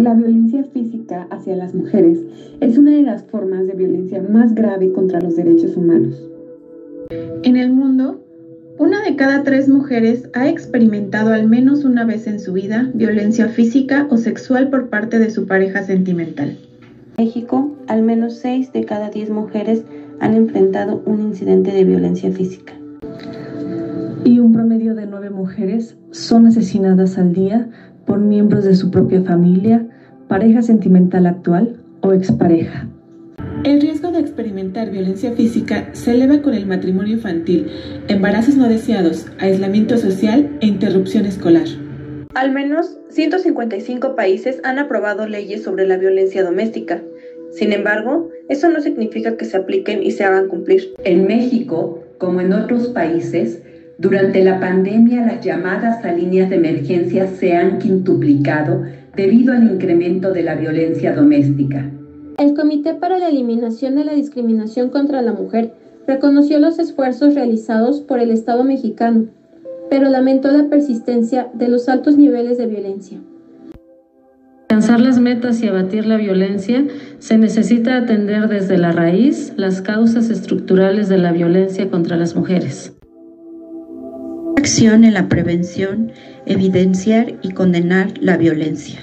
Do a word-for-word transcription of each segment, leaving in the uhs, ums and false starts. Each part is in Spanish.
La violencia física hacia las mujeres es una de las formas de violencia más grave contra los derechos humanos. En el mundo, una de cada tres mujeres ha experimentado al menos una vez en su vida violencia física o sexual por parte de su pareja sentimental. En México, al menos seis de cada diez mujeres han enfrentado un incidente de violencia física. Y un promedio de nueve mujeres son asesinadas al día por miembros de su propia familia, pareja sentimental actual o expareja. El riesgo de experimentar violencia física se eleva con el matrimonio infantil, embarazos no deseados, aislamiento social e interrupción escolar. Al menos ciento cincuenta y cinco países han aprobado leyes sobre la violencia doméstica. Sin embargo, eso no significa que se apliquen y se hagan cumplir. En México, como en otros países, durante la pandemia las llamadas a líneas de emergencia se han quintuplicado debido al incremento de la violencia doméstica. El Comité para la Eliminación de la Discriminación contra la Mujer reconoció los esfuerzos realizados por el Estado mexicano, pero lamentó la persistencia de los altos niveles de violencia. Para alcanzar las metas y abatir la violencia, se necesita atender desde la raíz las causas estructurales de la violencia contra las mujeres. Acción en la prevención, evidenciar y condenar la violencia.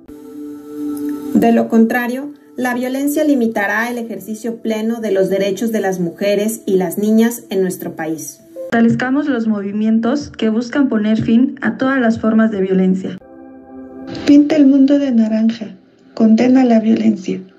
De lo contrario, la violencia limitará el ejercicio pleno de los derechos de las mujeres y las niñas en nuestro país. Fortalezcamos los movimientos que buscan poner fin a todas las formas de violencia. Pinta el mundo de naranja, condena la violencia.